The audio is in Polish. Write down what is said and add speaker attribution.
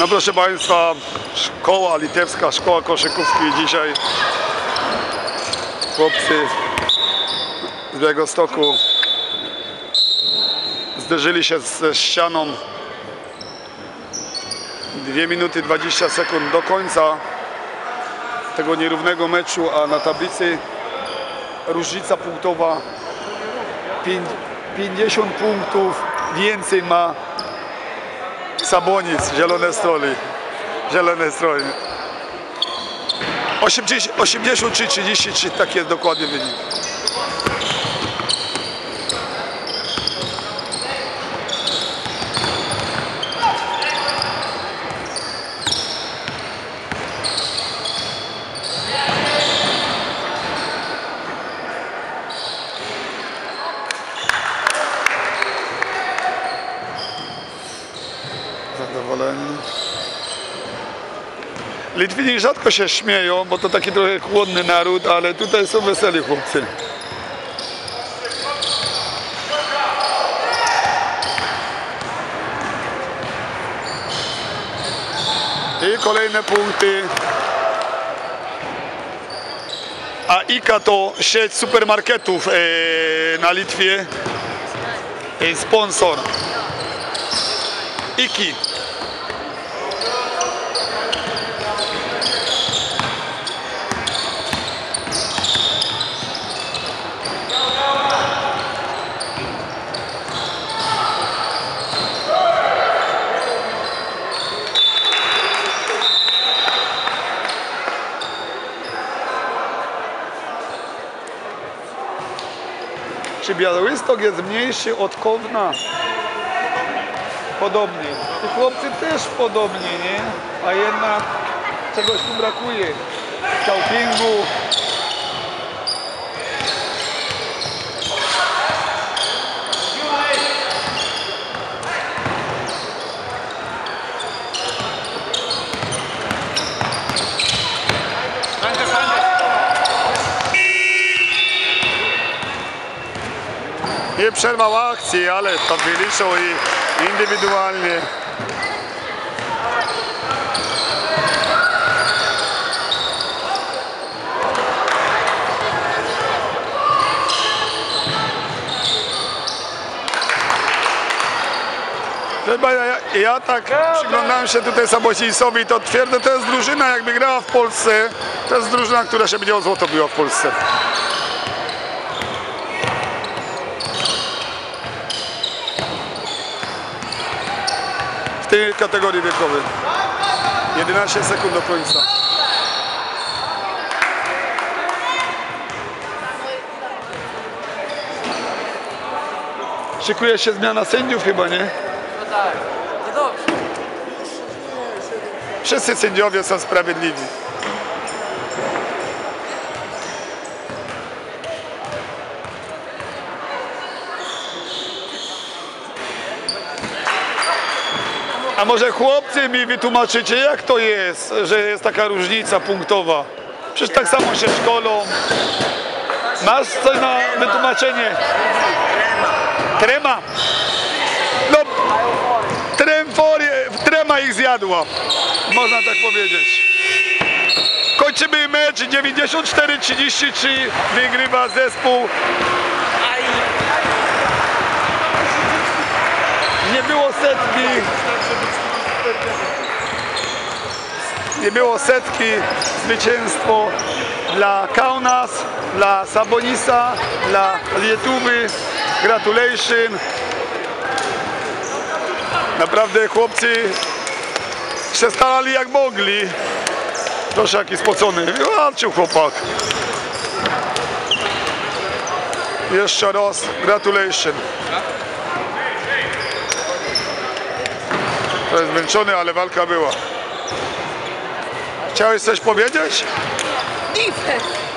Speaker 1: No proszę Państwa, szkoła litewska, szkoła koszykówki dzisiaj. Chłopcy z Białegostoku zderzyli się ze ścianą. 2 minuty 20 sekund do końca tego nierównego meczu, a na tablicy różnica punktowa 50 punktów więcej ma Sabonis, zielone stroje. 83-33, tak jest dokładnie wynik. Zadowoleni. Litwini rzadko się śmieją, bo to taki trochę chłodny naród, ale tutaj są weseli chłopcy. I kolejne punkty. A IKA to sieć supermarketów na Litwie. Sponsor IKI. Czy Białystok jest mniejszy od Kowna? Podobnie. I chłopcy też podobnie, nie? A jednak czegoś tu brakuje. Scoutingu. Nie przerwał akcji, ale to wyliczą i indywidualnie. Ja tak przyglądałem się tutaj Sabonisowi, to twierdzę, to jest drużyna, jakby grała w Polsce, to jest drużyna, która się będzie o złoto biła w Polsce. W tej kategorii wiekowej. 11 sekund do końca. Szykuje się zmiana sędziów chyba, nie?
Speaker 2: No tak, niedobrze.
Speaker 1: Wszyscy sędziowie są sprawiedliwi. A może chłopcy mi wytłumaczycie, jak to jest, że jest taka różnica punktowa? Przecież tak samo się szkolą. Masz coś na wytłumaczenie? Trema. No, trema ich zjadła. Można tak powiedzieć. Kończymy mecz 94-33. Wygrywa zespół. Nie było setki. Nie było setki. Zwycięstwo dla Kaunas, dla Sabonisa, dla Lietuwy. Gratulation. Naprawdę chłopcy się starali jak mogli. Proszę, jaki spocony. Walczył chłopak. Jeszcze raz gratulation. To jest zmęczony, ale walka była. Chciałeś coś powiedzieć?
Speaker 2: Defense.